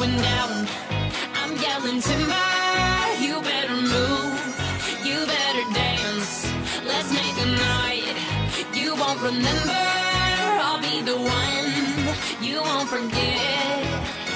going down. I'm yelling timber, you better move, you better dance. Let's make a night you won't remember. I'll be the one you won't forget.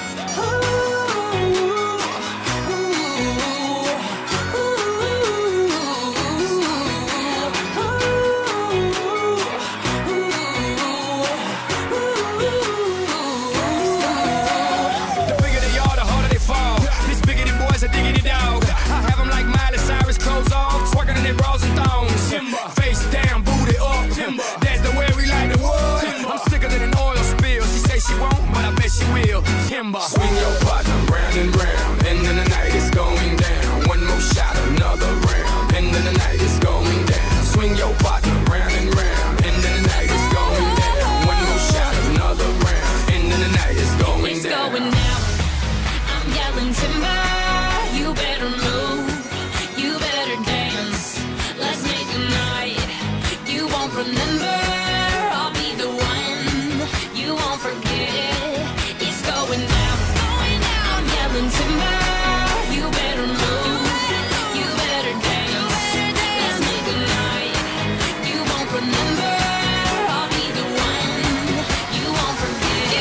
Face down, booty up. Timber. That's the way we like the wood. Timber. I'm sicker than an oil spill. She say she won't, but I bet she will. Timber. Swing your partner round and round, and then the night is going down. One more shot, another round, and then the night is going down. Swing your partner round and round, and then the night is going down. One more shot, another round, and then the night is going down. It's going down. I'm yelling timber. You better move. You better dance. Let's make a night you won't remember. I'll be the one you won't forget. It's going down. It's going down. I'm yelling timber. You better move. You better dance. Let's make a night you won't remember. I'll be the one you won't forget.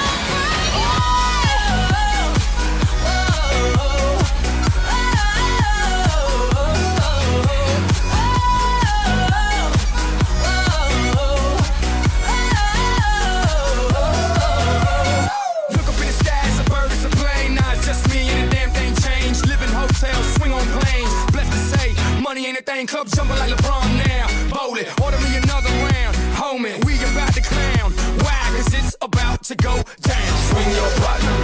Money ain't a thing, club jumping like LeBron now. Bowling, order me another round. Homie, we about to clown. Why? Cause it's about to go down. Swing your partner